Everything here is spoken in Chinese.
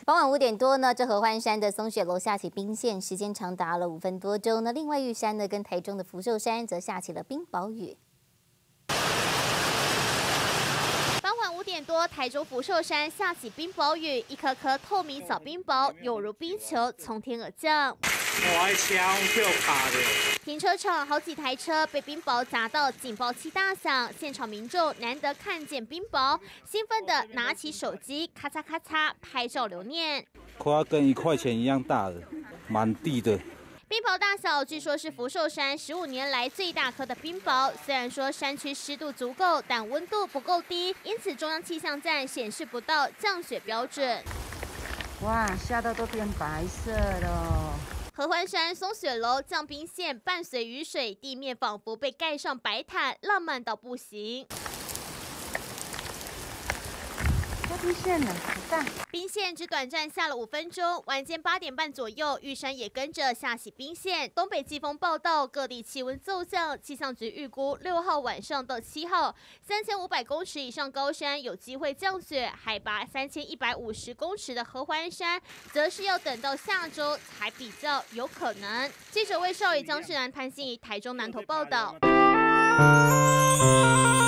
傍晚5点多呢，这合欢山的松雪楼下起冰线，时间长达了5分多钟。那另外玉山呢，跟台中的福寿山则下起了冰雹雨。 傍晚5点多，台中福寿山下起冰雹雨，一颗颗透明小冰雹犹如冰球从天而降。停车场好几台车被冰雹砸到警报器大响，现场民众难得看见冰雹，兴奋地拿起手机咔嚓咔嚓拍照留念。 快跟1块钱一样大的，满地的。 冰雹大小据说是福寿山15年来最大颗的冰雹。虽然说山区湿度足够，但温度不够低，因此中央气象站显示不到降雪标准。 哇，下到都变白色了。 合欢山松雪楼降冰线伴随雨水，地面仿佛被盖上白毯，浪漫到不行。 冰线呢？好大！ 冰线只短暂下了5分钟，晚间8点半左右，玉山也跟着下起冰线。东北季风报道，各地气温骤降，气象局预估6号晚上到7号，3500公尺以上高山有机会降雪，海拔3150公尺的合欢山，则是要等到下周才比较有可能。记者魏少宇、江志南、潘心怡台中南投报道。